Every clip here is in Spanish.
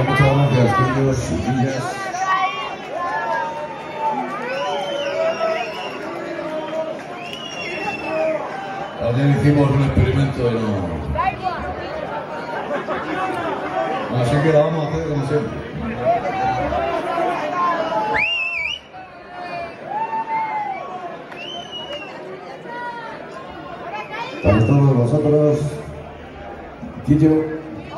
muchas gracias, queridos chiquillas. Ayer hicimos un experimento y no... Así que la vamos a hacer como siempre. Para todos vosotros, Quillo.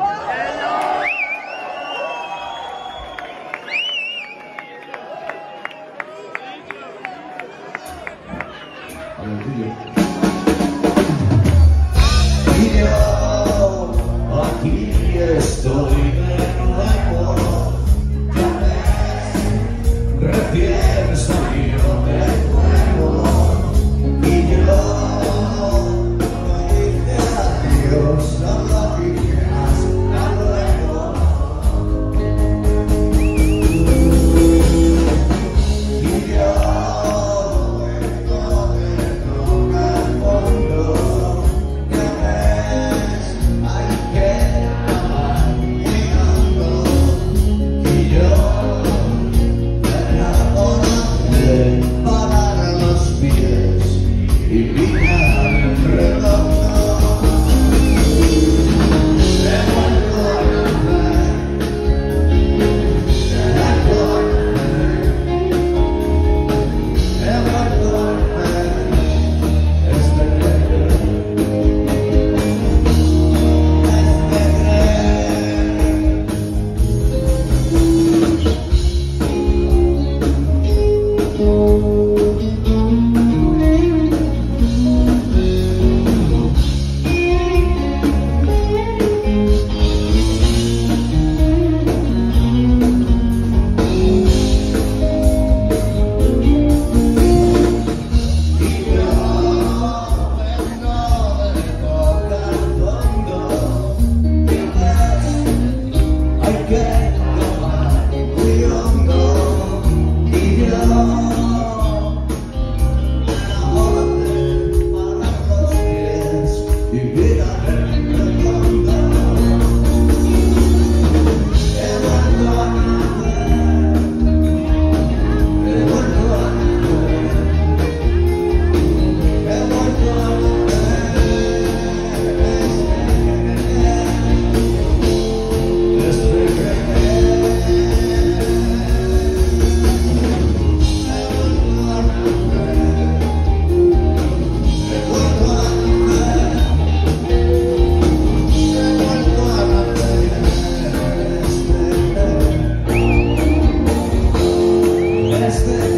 Y yo aquí estoy de nuevo, recién salido del fuego, y yo dice adiós a la vida, hasta luego. Y yo este